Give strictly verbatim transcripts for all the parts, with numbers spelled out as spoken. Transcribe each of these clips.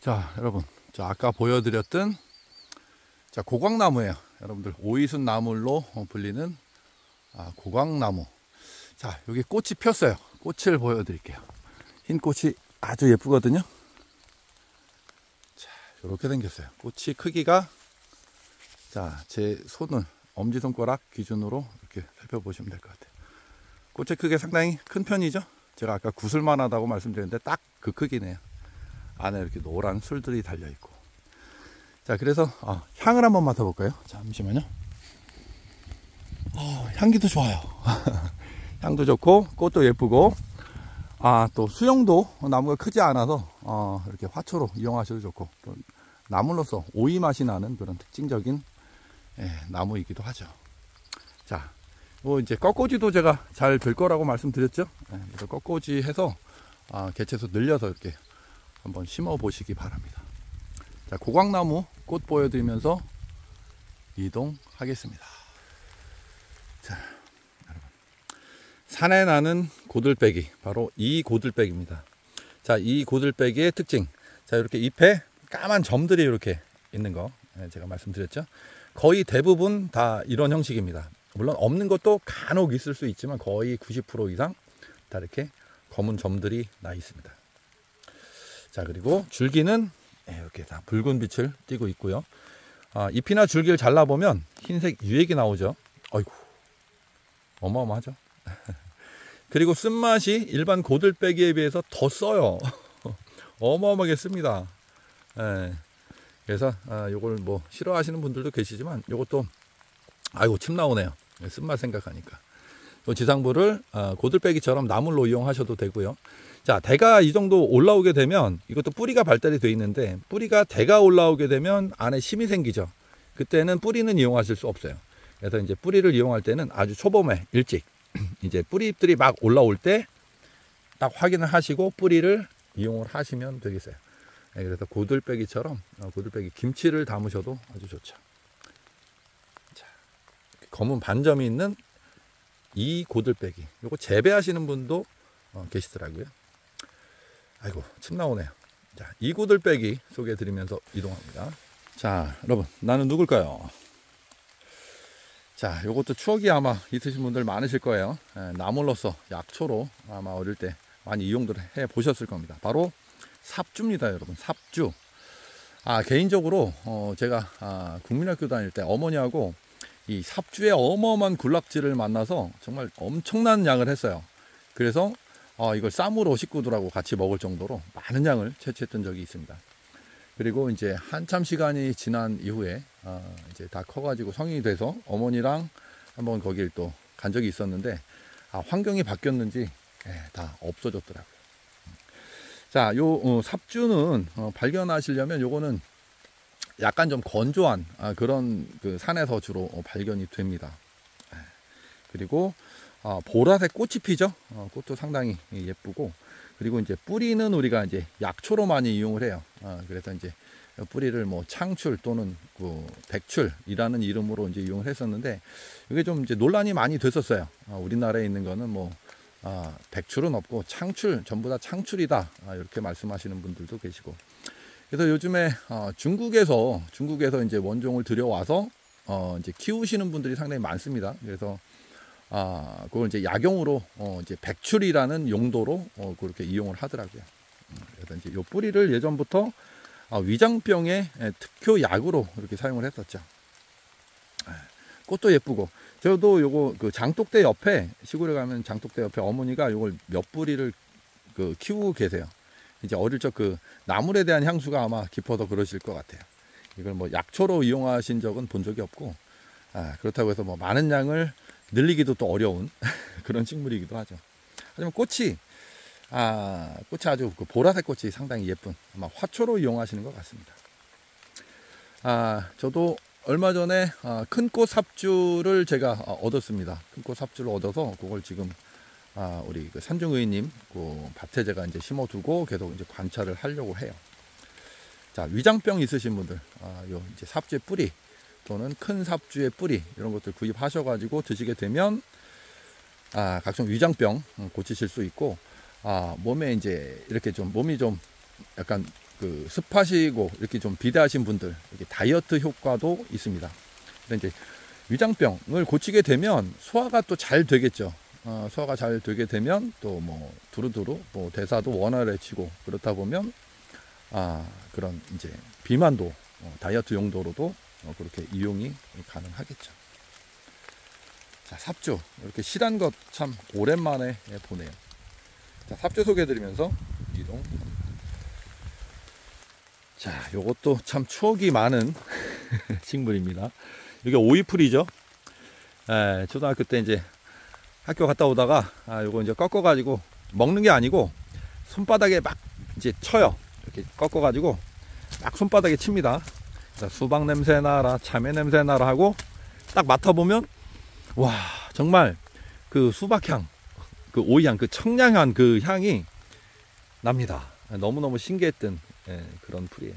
자, 여러분, 자 아까 보여드렸던 자 고광나무예요. 여러분들 오이순 나물로 불리는 아, 고광나무. 자, 여기 꽃이 폈어요. 꽃을 보여드릴게요. 흰 꽃이 아주 예쁘거든요. 자, 이렇게 생겼어요. 꽃이 크기가 자, 제 손을 엄지손가락 기준으로 이렇게 살펴보시면 될 것 같아요. 꽃의 크기가 상당히 큰 편이죠. 제가 아까 구슬만 하다고 말씀드렸는데 딱 그 크기네요. 안에 이렇게 노란 술들이 달려 있고. 자, 그래서 어, 향을 한번 맡아볼까요? 잠시만요. 어, 향기도 좋아요. 향도 좋고 꽃도 예쁘고, 아, 또 수영도 나무가 크지 않아서 어, 이렇게 화초로 이용하셔도 좋고, 또 나물로서 오이 맛이 나는 그런 특징적인 예, 나무이기도 하죠. 자, 뭐 이제 꺾꽂이도 제가 잘 될 거라고 말씀드렸죠. 예, 그래서 꺾꽂이 해서 아, 개체수 늘려서 이렇게 한번 심어 보시기 바랍니다. 자, 고광나무 꽃 보여드리면서 이동하겠습니다. 자, 여러분, 산에 나는 고들빼기, 바로 이 고들빼기입니다. 자, 이 고들빼기의 특징, 자, 이렇게 잎에 까만 점들이 이렇게 있는 거 제가 말씀드렸죠. 거의 대부분 다 이런 형식입니다. 물론 없는 것도 간혹 있을 수 있지만 거의 구십 퍼센트 이상 다 이렇게 검은 점들이 나 있습니다. 자, 그리고 줄기는 이렇게 다 붉은 빛을 띠고 있고요. 아, 잎이나 줄기를 잘라보면 흰색 유액이 나오죠. 어이구, 어마어마하죠. 그리고 쓴맛이 일반 고들빼기에 비해서 더 써요. 어마어마하게 씁니다. 예. 그래서 아, 요걸 뭐 싫어하시는 분들도 계시지만 요것도 아이고 침 나오네요. 쓴맛 생각하니까. 요 지상부를 아, 고들빼기처럼 나물로 이용하셔도 되고요. 자, 대가 이 정도 올라오게 되면 이것도 뿌리가 발달이 되어 있는데, 뿌리가 대가 올라오게 되면 안에 심이 생기죠. 그때는 뿌리는 이용하실 수 없어요. 그래서 이제 뿌리를 이용할 때는 아주 초봄에 일찍 이제 뿌리잎들이 막 올라올 때 딱 확인을 하시고 뿌리를 이용을 하시면 되겠어요. 네, 그래서 고들빼기처럼 고들빼기 김치를 담으셔도 아주 좋죠. 자, 검은 반점이 있는 이 고들빼기, 요거 재배하시는 분도 어, 계시더라고요. 아이고 침 나오네요. 자, 이 고들빼기 소개해 드리면서 이동합니다. 자, 여러분, 나는 누굴까요? 자, 요것도 추억이 아마 있으신 분들 많으실 거예요. 예, 나물로서 약초로 아마 어릴 때 많이 이용들 해 보셨을 겁니다. 바로 삽주입니다, 여러분. 삽주. 아, 개인적으로 어, 제가 아, 국민학교 다닐 때 어머니하고 이 삽주의 어마어마한 군락지를 만나서 정말 엄청난 양을 했어요. 그래서 어, 이걸 쌈으로 식구들하고 같이 먹을 정도로 많은 양을 채취했던 적이 있습니다. 그리고 이제 한참 시간이 지난 이후에 어, 이제 다 커가지고 성인이 돼서 어머니랑 한번 거길 또 간 적이 있었는데, 아, 환경이 바뀌었는지 예, 다 없어졌더라고요. 자, 요 어, 삽주는 어, 발견하시려면 요거는 약간 좀 건조한 아, 그런 그 산에서 주로 어, 발견이 됩니다. 예, 그리고 어, 보라색 꽃이 피죠. 어, 꽃도 상당히 예쁘고, 그리고 이제 뿌리는 우리가 이제 약초로 많이 이용을 해요. 어, 그래서 이제 뿌리를 뭐 창출 또는 그 백출이라는 이름으로 이제 이용을 했었는데, 이게 좀 이제 논란이 많이 됐었어요. 어, 우리나라에 있는 거는 뭐 아, 백출은 없고 창출, 전부 다 창출이다, 아, 이렇게 말씀하시는 분들도 계시고. 그래서 요즘에 어, 중국에서 중국에서 이제 원종을 들여와서 어, 이제 키우시는 분들이 상당히 많습니다. 그래서 아, 그걸 이제 약용으로 어, 이제 백출이라는 용도로 어, 그렇게 이용을 하더라고요. 그래서 이제 요 뿌리를 예전부터 아, 위장병의 특효 약으로 이렇게 사용을 했었죠. 꽃도 예쁘고, 저도 요거 그 장독대 옆에, 시골에 가면 장독대 옆에 어머니가 요걸 몇 뿌리를 그 키우고 계세요. 이제 어릴 적 그 나물에 대한 향수가 아마 깊어서 그러실 것 같아요. 이걸 뭐 약초로 이용하신 적은 본 적이 없고, 아, 그렇다고 해서 뭐 많은 양을 늘리기도 또 어려운 그런 식물이기도 하죠. 하지만 꽃이 아, 꽃이 아주 그 보라색 꽃이 상당히 예쁜 아마 화초로 이용하시는 것 같습니다. 아, 저도 얼마 전에 아, 큰 꽃 삽주를 제가 아, 얻었습니다. 큰 꽃 삽주를 얻어서 그걸 지금 아, 우리 그 산중의님 그 밭에 제가 이제 심어두고 계속 이제 관찰을 하려고 해요. 자, 위장병 있으신 분들, 아, 요 이제 삽주의 뿌리 또는 큰 삽주의 뿌리 이런 것들 구입하셔가지고 드시게 되면 아, 각종 위장병 고치실 수 있고, 아, 몸에 이제 이렇게 좀 몸이 좀 약간 그 습하시고 이렇게 좀 비대하신 분들, 이렇게 다이어트 효과도 있습니다. 근데 이제 위장병을 고치게 되면 소화가 또 잘 되겠죠. 어, 소화가 잘 되게 되면 또 뭐 두루두루 뭐 대사도 원활해지고, 그렇다 보면 아 그런 이제 비만도 어, 다이어트 용도로도 어, 그렇게 이용이 가능하겠죠. 자, 삽주 이렇게 실한 것 참 오랜만에 보네요. 자, 삽주 소개해드리면서 이동. 자, 요것도 참 추억이 많은 식물입니다. 이게 오이풀이죠. 에, 초등학교 때 이제 학교 갔다 오다가 아, 요거 이제 꺾어 가지고 먹는 게 아니고 손바닥에 막 이제 쳐요. 이렇게 꺾어 가지고 막 손바닥에 칩니다. 자, 수박 냄새 나라, 참외 냄새 나라 하고 딱 맡아보면 와, 정말 그 수박향, 그 오이향, 그 청량한 그 향이 납니다. 너무너무 신기했던 예, 그런 풀이에요.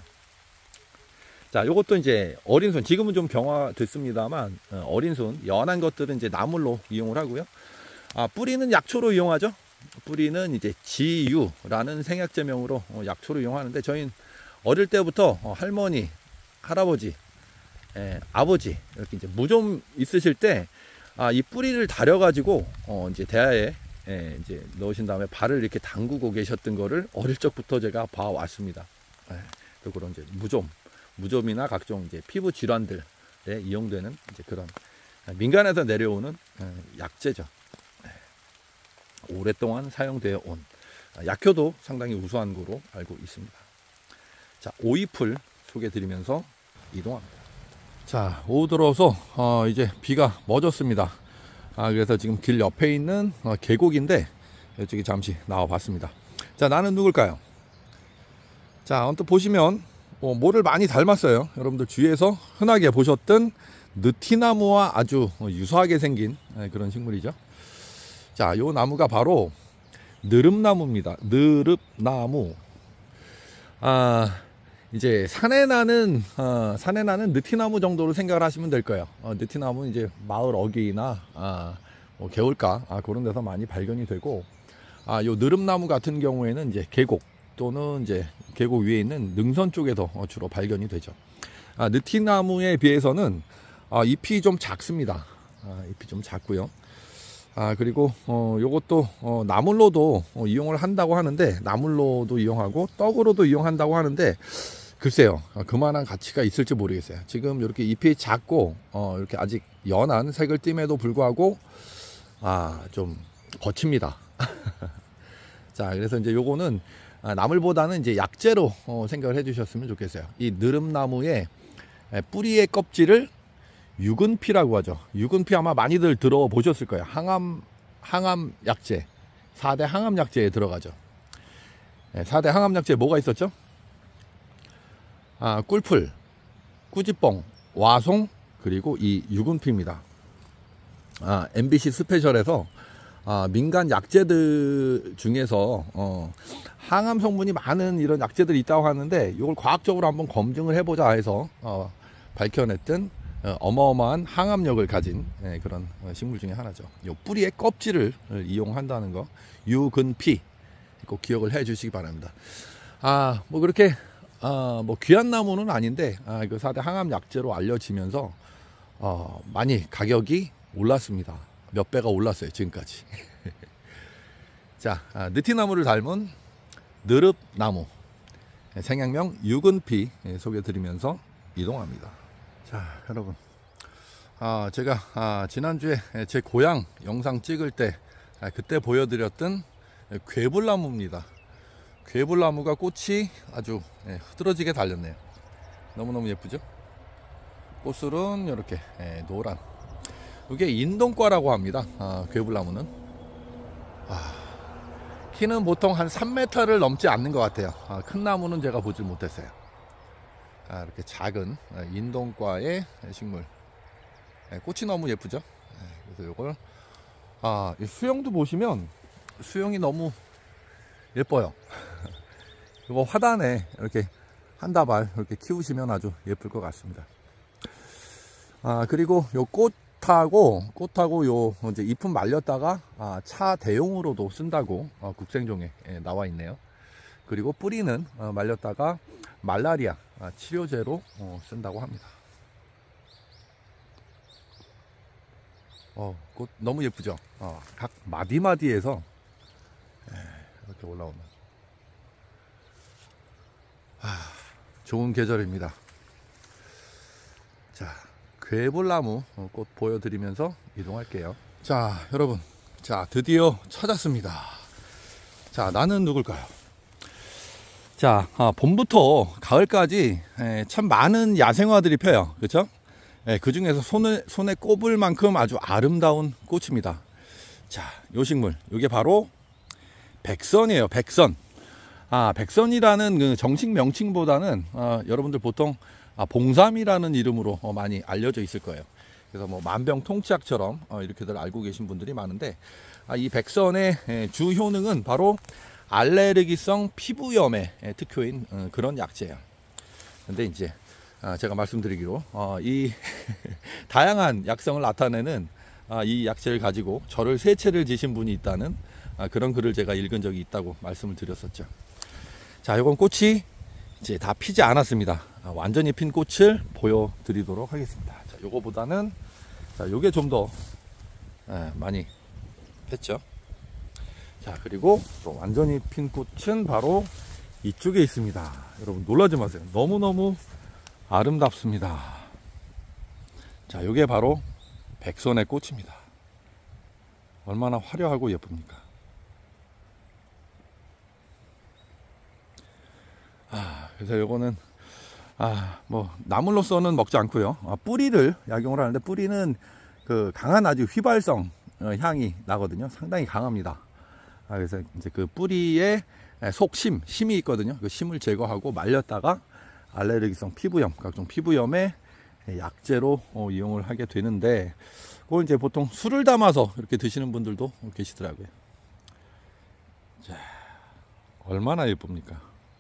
자, 요것도 이제 어린 손, 지금은 좀 경화됐습니다만 어린 손, 연한 것들은 이제 나물로 이용을 하고요. 아, 뿌리는 약초로 이용하죠. 뿌리는 이제 지유라는 생약제명으로 약초로 이용하는데, 저희는 어릴 때부터 할머니, 할아버지, 예, 아버지 이렇게 이제 무좀 있으실 때 아, 이 뿌리를 다려가지고 어, 이제 대야에 예, 이제 넣으신 다음에 발을 이렇게 담그고 계셨던 거를 어릴 적부터 제가 봐왔습니다. 예, 또 그런 이제 무좀, 무좀이나 각종 이제 피부 질환들에 이용되는 이제 그런 민간에서 내려오는 약재죠. 예, 오랫동안 사용되어 온 약효도 상당히 우수한 거로 알고 있습니다. 자, 오이풀 소개드리면서 이동합니다. 자, 오후 들어서 어, 이제 비가 멎었습니다. 아, 그래서 지금 길 옆에 있는 어, 계곡인데 이쪽에 잠시 나와 봤습니다. 자, 나는 누굴까요? 자, 언뜻 보시면 어, 모를 많이 닮았어요. 여러분들 주위에서 흔하게 보셨던 느티나무와 아주 유사하게 생긴 그런 식물이죠. 자, 요 나무가 바로 느릅나무입니다. 느릅나무. 아, 이제 산에 나는 어, 산에 나는 느티나무 정도로 생각을 하시면 될 거예요. 어, 느티나무는 이제 마을 어귀나 아, 뭐 개울가 아, 그런 데서 많이 발견이 되고, 아, 요 느릅나무 같은 경우에는 이제 계곡 또는 이제 계곡 위에 있는 능선 쪽에서 어, 주로 발견이 되죠. 아, 느티나무에 비해서는 아, 잎이 좀 작습니다. 아, 잎이 좀 작고요. 아, 그리고 어, 요것도 어, 나물로도 어, 이용을 한다고 하는데, 나물로도 이용하고 떡으로도 이용한다고 하는데, 글쎄요, 어, 그만한 가치가 있을지 모르겠어요. 지금 이렇게 잎이 작고 어, 이렇게 아직 연한 색을 띠에도 불구하고 아, 좀 거칩니다. 자, 그래서 이제 요거는 아, 나물보다는 이제 약재로 어, 생각을 해주셨으면 좋겠어요. 이 느릅나무의 뿌리의 껍질을 유근피라고 하죠. 유근피 아마 많이들 들어보셨을 거예요. 항암, 항암 약재, 사 대 항암 약재에 들어가죠. 네, 사 대 항암 약재에 뭐가 있었죠? 아, 꿀풀, 꾸지뽕, 와송, 그리고 이 유근피입니다. 아, 엠비씨 스페셜에서 아, 민간 약재들 중에서 어, 항암 성분이 많은 이런 약재들이 있다고 하는데, 이걸 과학적으로 한번 검증을 해보자 해서 어, 밝혀냈던 어, 어마어마한 항암력을 가진 예, 그런 식물 중에 하나죠. 요 뿌리의 껍질을 이용한다는 거, 유근피 꼭 기억을 해 주시기 바랍니다. 아, 뭐 그렇게 아, 뭐 귀한 나무는 아닌데 아, 그 사 대 항암 약재로 알려지면서 어, 많이 가격이 올랐습니다. 몇 배가 올랐어요, 지금까지. 자, 아, 느티나무를 닮은 느릅나무, 생약명 유근피 소개드리면서 이동합니다. 자, 여러분, 아, 제가 아, 지난주에 제 고향 영상 찍을 때 아, 그때 보여드렸던 괴불나무입니다. 괴불나무가 꽃이 아주 예, 흐드러지게 달렸네요. 너무너무 예쁘죠? 꽃술은 이렇게 예, 노란, 이게 인동과라고 합니다. 아, 괴불나무는 아, 키는 보통 한 삼 미터를 넘지 않는 것 같아요. 아, 큰 나무는 제가 보질 못했어요. 아, 이렇게 작은 인동과의 식물, 꽃이 너무 예쁘죠. 그래서 이걸 아, 수영도 보시면 수영이 너무 예뻐요. 이거 화단에 이렇게 한 다발 이렇게 키우시면 아주 예쁠 것 같습니다. 아, 그리고 요 꽃하고 꽃하고 요 이제 잎은 말렸다가 아, 차 대용으로도 쓴다고 어, 국생종에 예, 나와 있네요. 그리고 뿌리는 어, 말렸다가 말라리아 아, 치료제로 어, 쓴다고 합니다. 어, 꽃 너무 예쁘죠? 어, 각 마디마디에서 에, 이렇게 올라오는 아, 좋은 계절입니다. 자, 괴볼나무 꽃 보여드리면서 이동할게요. 자, 여러분, 자, 드디어 찾았습니다. 자, 나는 누굴까요? 자, 아, 봄부터 가을까지 에, 참 많은 야생화들이 펴요. 그렇죠? 예, 그 중에서 손을, 손에 꼽을 만큼 아주 아름다운 꽃입니다. 자, 요 식물, 요게 바로 백선이에요. 백선. 아, 백선이라는 그 정식 명칭보다는 어, 여러분들 보통 아, 봉삼이라는 이름으로 어, 많이 알려져 있을 거예요. 그래서 뭐 만병통치약처럼 어, 이렇게들 알고 계신 분들이 많은데, 아, 이 백선의 예, 주 효능은 바로 알레르기성 피부염에 예, 특효인 어, 그런 약재예요. 근데 이제 아, 제가 말씀드리기로 어, 이 다양한 약성을 나타내는 아, 이 약재를 가지고 저를 세 채를 지신 분이 있다는 아, 그런 글을 제가 읽은 적이 있다고 말씀을 드렸었죠. 자, 이건 꽃이 이제 다 피지 않았습니다. 아, 완전히 핀 꽃을 보여드리도록 하겠습니다. 자, 요거보다는 자, 요게 좀 더 아, 많이 했죠. 자, 그리고 또 완전히 핀 꽃은 바로 이쪽에 있습니다. 여러분 놀라지 마세요. 너무너무 아름답습니다. 자, 요게 바로 백선의 꽃입니다. 얼마나 화려하고 예쁩니까? 아, 그래서 요거는 아, 뭐 나물로서는 먹지 않고요. 아, 뿌리를 약용을 하는데, 뿌리는 그 강한 아주 휘발성 어, 향이 나거든요. 상당히 강합니다. 아, 그래서 이제 그 뿌리에 속심, 심이 있거든요. 그 심을 제거하고 말렸다가 알레르기성 피부염, 각종 피부염에 약재로 어, 이용을 하게 되는데, 그걸 이제 보통 술을 담아서 이렇게 드시는 분들도 계시더라고요. 자, 얼마나 예쁩니까?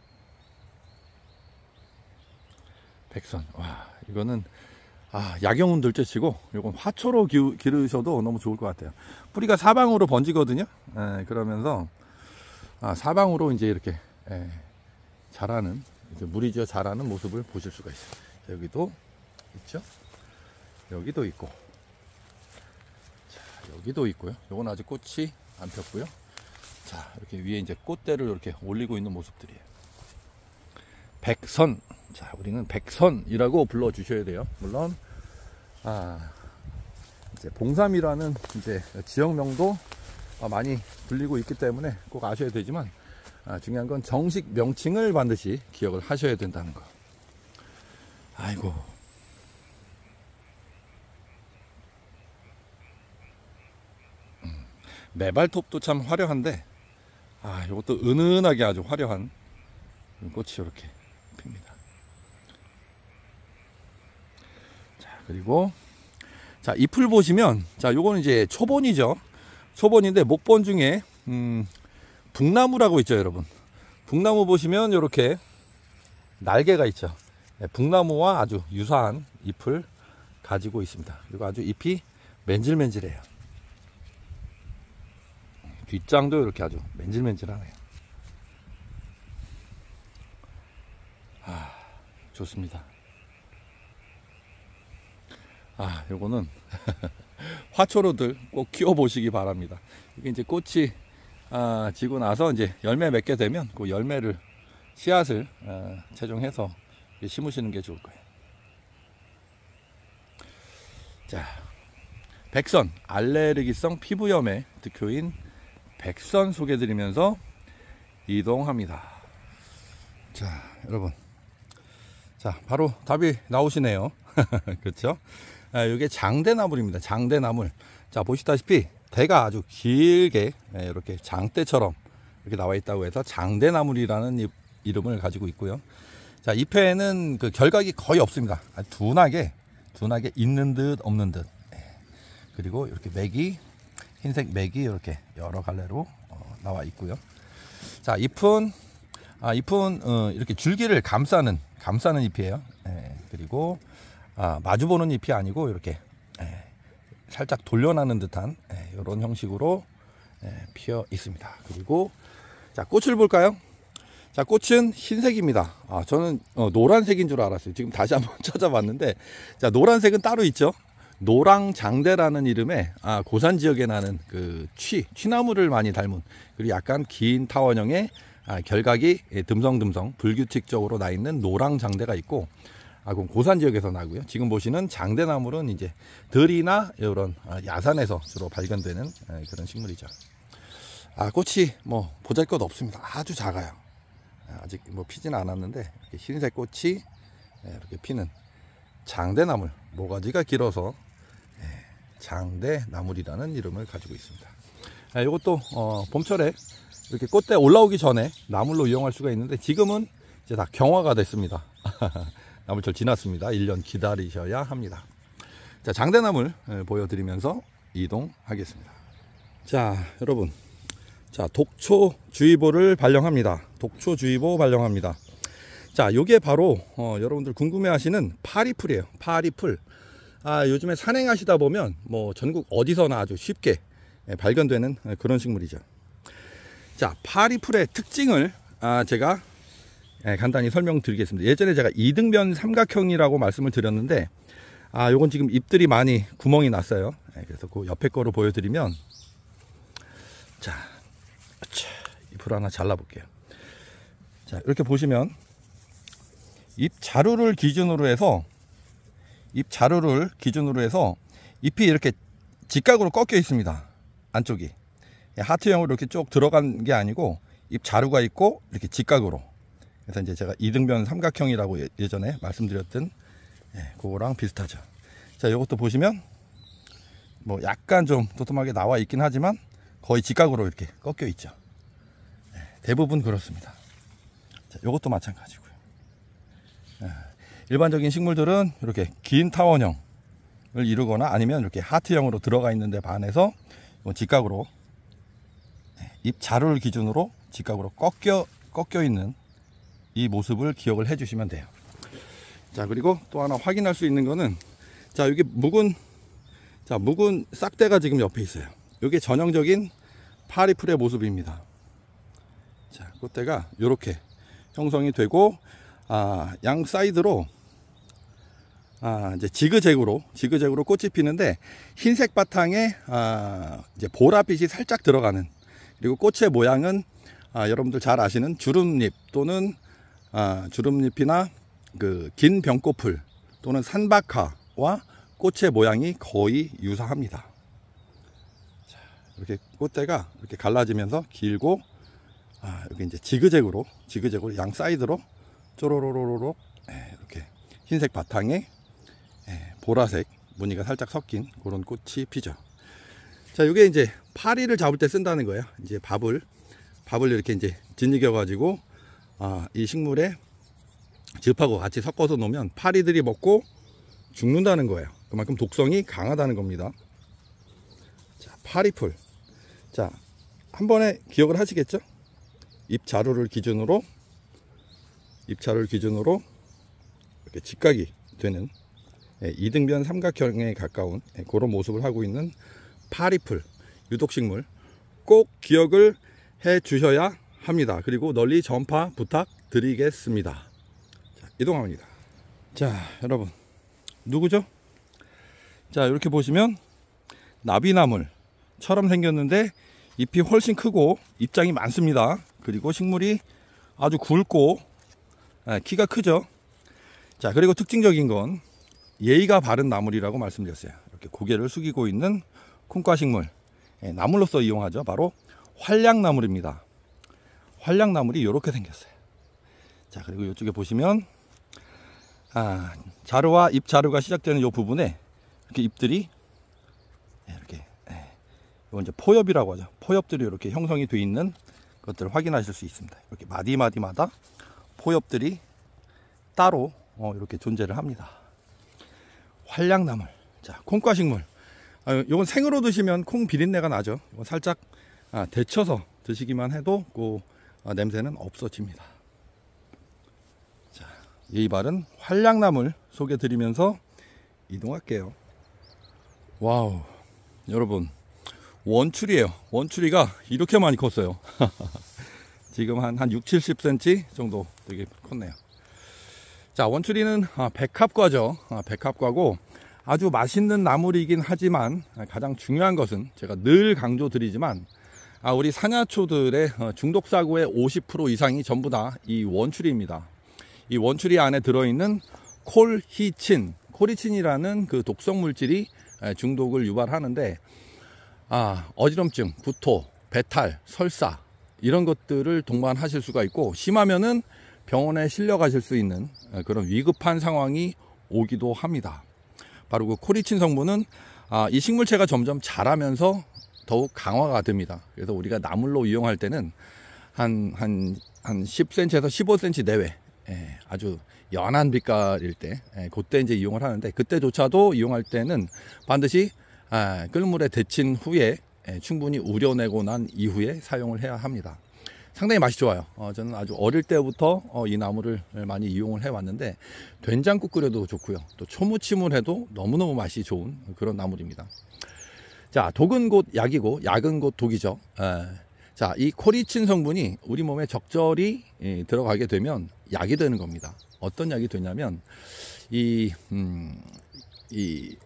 백선. 와, 이거는 아, 약용은 둘째치고 이건 화초로 기, 기르셔도 너무 좋을 것 같아요. 뿌리가 사방으로 번지거든요. 에, 그러면서 아, 사방으로 이제 이렇게 에, 자라는, 이제 물이 져 자라는 모습을 보실 수가 있어요. 자, 여기도 있죠. 여기도 있고, 자, 여기도 있고요. 요건 아직 꽃이 안 폈고요. 자, 이렇게 위에 이제 꽃대를 이렇게 올리고 있는 모습들이에요. 백선. 자, 우리는 백선이라고 불러 주셔야 돼요. 물론 아, 이제 봉삼이라는 이제 지역명도 많이 불리고 있기 때문에 꼭 아셔야 되지만, 아, 중요한 건 정식 명칭을 반드시 기억을 하셔야 된다는 거. 아이고. 음, 매발톱도 참 화려한데, 아, 이것도 은은하게 아주 화려한 꽃이 이렇게 핍니다. 자, 그리고 자, 잎을 보시면, 자, 요거는 이제 초본이죠. 초본인데 목본 중에 음, 북나무라고 있죠, 여러분. 북나무 보시면 이렇게 날개가 있죠. 네, 북나무와 아주 유사한 잎을 가지고 있습니다. 그리고 아주 잎이 맨질맨질해요. 뒷장도 이렇게 아주 맨질맨질하네요. 아, 좋습니다. 아, 요거는 화초로들 꼭 키워 보시기 바랍니다. 이게 이제 꽃이 아, 지고 나서 이제 열매 맺게 되면 그 열매를, 씨앗을 아, 채종해서 심으시는 게 좋을 거예요. 자, 백선, 알레르기성 피부염에 특효인 백선 소개드리면서 이동합니다. 자, 여러분, 자, 바로 답이 나오시네요. 그렇죠? 아, 이게 장대나물입니다. 장대나물. 자, 보시다시피 대가 아주 길게 이렇게 장대처럼 이렇게 나와 있다고 해서 장대나물이라는 이름을 가지고 있고요. 자, 잎에는 그 결각이 거의 없습니다. 둔하게 둔하게 있는 듯 없는 듯. 그리고 이렇게 맥이, 흰색 맥이 이렇게 여러 갈래로 어, 나와 있고요. 자, 잎은 아, 잎은 어, 이렇게 줄기를 감싸는 감싸는 잎이에요. 예, 그리고 아, 마주보는 잎이 아니고 이렇게 예, 살짝 돌려나는 듯한 예, 이런 형식으로 예, 피어 있습니다. 그리고 자, 꽃을 볼까요? 자, 꽃은 흰색입니다. 아, 저는 어, 노란색인 줄 알았어요. 지금 다시 한번 찾아봤는데, 자, 노란색은 따로 있죠. 노랑장대라는 이름의 아, 고산 지역에 나는 그 취, 취나무를 많이 닮은, 그리고 약간 긴 타원형의 아, 결각이 듬성듬성 불규칙적으로 나 있는 노랑장대가 있고, 아, 그럼 고산 지역에서 나고요. 지금 보시는 장대나물은 이제 들이나 이런 야산에서 주로 발견되는 그런 식물이죠. 아, 꽃이 뭐 보잘것 없습니다. 아주 작아요. 아직 뭐 피지는 않았는데 이렇게 흰색 꽃이 이렇게 피는 장대나물, 모가지가 길어서 장대나물이라는 이름을 가지고 있습니다. 아, 이것도 어, 봄철에 이렇게 꽃대 올라오기 전에 나물로 이용할 수가 있는데, 지금은 이제 다 경화가 됐습니다. 나물철 지났습니다. 일 년 기다리셔야 합니다. 자, 장대나물 보여드리면서 이동하겠습니다. 자, 여러분, 자, 독초주의보를 발령합니다. 독초주의보 발령합니다. 자, 요게 바로 어, 여러분들 궁금해하시는 파리풀이에요. 파리풀. 아, 요즘에 산행하시다 보면 뭐 전국 어디서나 아주 쉽게 발견되는 그런 식물이죠. 자, 파리풀의 특징을 아, 제가 간단히 설명드리겠습니다. 예전에 제가 이등변 삼각형이라고 말씀을 드렸는데, 아, 요건 지금 잎들이 많이 구멍이 났어요. 그래서 그 옆에 거로 보여드리면, 자, 잎을 하나 잘라볼게요. 자, 이렇게 보시면 잎 자루를 기준으로 해서 잎 자루를 기준으로 해서 잎이 이렇게 직각으로 꺾여 있습니다. 안쪽이 하트형으로 이렇게 쭉 들어간 게 아니고 잎 자루가 있고 이렇게 직각으로. 그래서 이제 제가 이등변 삼각형이라고 예전에 말씀드렸던 예, 그거랑 비슷하죠. 자, 이것도 보시면 뭐 약간 좀 도톰하게 나와 있긴 하지만 거의 직각으로 이렇게 꺾여 있죠. 예, 대부분 그렇습니다. 자, 이것도 마찬가지고요. 예, 일반적인 식물들은 이렇게 긴 타원형을 이루거나 아니면 이렇게 하트형으로 들어가 있는데 반해서 직각으로 예, 잎 자루를 기준으로 직각으로 꺾여 꺾여 있는 이 모습을 기억을 해 주시면 돼요. 자, 그리고 또 하나 확인할 수 있는 거는, 자, 여기 묵은, 자, 묵은 싹대가 지금 옆에 있어요. 이게 전형적인 파리풀의 모습입니다. 자, 꽃대가 이렇게 형성이 되고, 아, 양 사이드로, 아, 이제 지그재그로, 지그재그로 꽃이 피는데, 흰색 바탕에, 아, 이제 보랏빛이 살짝 들어가는, 그리고 꽃의 모양은, 아, 여러분들 잘 아시는 주름잎 또는 아, 주름잎이나 그 긴 병꽃풀 또는 산박화와 꽃의 모양이 거의 유사합니다. 자, 이렇게 꽃대가 이렇게 갈라지면서 길고, 아, 여기 이제 지그재그로 지그재그로 양 사이드로 쪼로로로로 이렇게 흰색 바탕에 보라색 무늬가 살짝 섞인 그런 꽃이 피죠. 자, 이게 이제 파리를 잡을 때 쓴다는 거예요. 이제 밥을 밥을 이렇게 이제 짓이겨 가지고 아, 이 식물에 즙하고 같이 섞어서 놓으면 파리들이 먹고 죽는다는 거예요. 그만큼 독성이 강하다는 겁니다. 자, 파리풀. 자, 한 번에 기억을 하시겠죠? 잎 자루를 기준으로 잎 자루를 기준으로 이렇게 직각이 되는 이등변 삼각형에 가까운 그런 모습을 하고 있는 파리풀 유독식물, 꼭 기억을 해 주셔야 합니다. 그리고 널리 전파 부탁드리겠습니다. 자, 이동합니다. 자, 여러분, 누구죠? 자, 이렇게 보시면 나비나물처럼 생겼는데 잎이 훨씬 크고 잎장이 많습니다. 그리고 식물이 아주 굵고 키가 크죠. 자, 그리고 특징적인 건 예의가 바른 나물이라고 말씀드렸어요. 이렇게 고개를 숙이고 있는 콩과식물, 나물로서 이용하죠. 바로 활량나물입니다. 활량나물이 이렇게 생겼어요. 자, 그리고 이쪽에 보시면 아, 자루와 잎 자루가 시작되는 이 부분에 이렇게 잎들이 이렇게, 이건 이제 포엽이라고 하죠. 포엽들이 이렇게 형성이 되어 있는 것들을 확인하실 수 있습니다. 이렇게 마디마디마다 포엽들이 따로 어, 이렇게 존재를 합니다. 활량나물. 자, 콩과식물. 아, 이건 생으로 드시면 콩 비린내가 나죠. 이건 살짝 아, 데쳐서 드시기만 해도 그 아, 냄새는 없어집니다. 자, 예의 바른 활량나물 소개 드리면서 이동할게요. 와우, 여러분, 원추리예요. 원추리가 이렇게 많이 컸어요. 지금 한, 한 육, 칠십 센티미터 정도 되게 컸네요. 자, 원추리는 백합과죠. 백합과고 아주 맛있는 나물이긴 하지만 가장 중요한 것은 제가 늘 강조드리지만 우리 사냐초들의 중독 사고의 오십 퍼센트 이상이 전부 다 이 원추리입니다. 이 원추리 안에 들어있는 콜히친, 콜히친이라는 그 독성 물질이 중독을 유발하는데, 아, 어지럼증, 구토, 배탈, 설사 이런 것들을 동반하실 수가 있고, 심하면은 병원에 실려 가실 수 있는 그런 위급한 상황이 오기도 합니다. 바로 그 콜히친 성분은 아, 이 식물체가 점점 자라면서 더욱 강화가 됩니다. 그래서 우리가 나물로 이용할 때는 한, 한, 한 십 센티미터에서 십오 센티미터 내외, 예, 아주 연한 빛깔일 때, 예, 그때 이제 이용을 하는데, 그때조차도 이용할 때는 반드시 아, 끓는 물에 데친 후에 예, 충분히 우려내고 난 이후에 사용을 해야 합니다. 상당히 맛이 좋아요. 어, 저는 아주 어릴 때부터 어, 이 나물을 많이 이용을 해왔는데, 된장국 끓여도 좋고요. 또 초무침을 해도 너무너무 맛이 좋은 그런 나물입니다. 자, 독은 곧 약이고 약은 곧 독이죠. 에. 자, 이 콜히친 성분이 우리 몸에 적절히 예, 들어가게 되면 약이 되는 겁니다. 어떤 약이 되냐면 이, 음, 이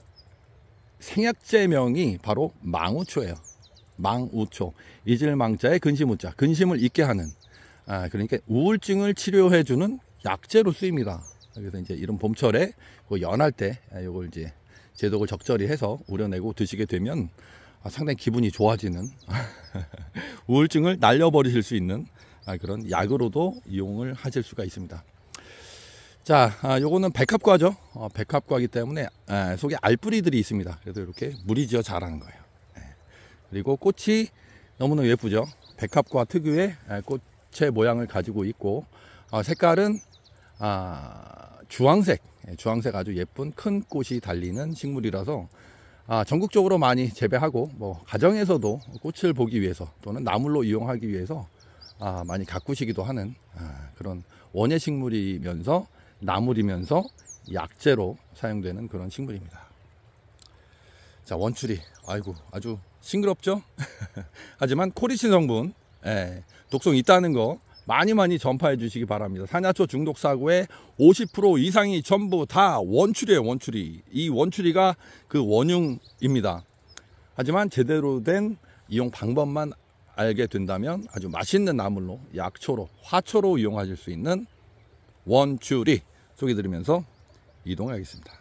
생약제명이 바로 망우초예요. 망우초, 잊을망자에 근심우자, 근심을 잊게 하는, 아, 그러니까 우울증을 치료해주는 약재로 쓰입니다. 그래서 이제 이런 봄철에 연할 때 이걸 이제 제독을 적절히 해서 우려내고 드시게 되면 상당히 기분이 좋아지는 우울증을 날려버리실 수 있는 그런 약으로도 이용을 하실 수가 있습니다. 자, 요거는 백합과죠. 어, 백합과이기 때문에 에, 속에 알뿌리들이 있습니다. 그래서 이렇게 무리지어 자라는 거예요. 에. 그리고 꽃이 너무너무 예쁘죠. 백합과 특유의 에, 꽃의 모양을 가지고 있고, 어, 색깔은 아, 주황색, 주황색 아주 예쁜 큰 꽃이 달리는 식물이라서 아, 전국적으로 많이 재배하고, 뭐 가정에서도 꽃을 보기 위해서 또는 나물로 이용하기 위해서 아, 많이 가꾸시기도 하는 아, 그런 원예 식물이면서 나물이면서 약재로 사용되는 그런 식물입니다. 자, 원추리, 아이고 아주 싱그럽죠? 하지만 콜히친 성분, 예, 독성이 있다는 거 많이 많이 전파해 주시기 바랍니다. 사냐초 중독 사고의 오십 퍼센트 이상이 전부 다 원추리예요. 원추리. 이 원추리가 그 원흉입니다. 하지만 제대로 된 이용 방법만 알게 된다면 아주 맛있는 나물로, 약초로, 화초로 이용하실 수 있는 원추리 소개 드리면서 이동하겠습니다.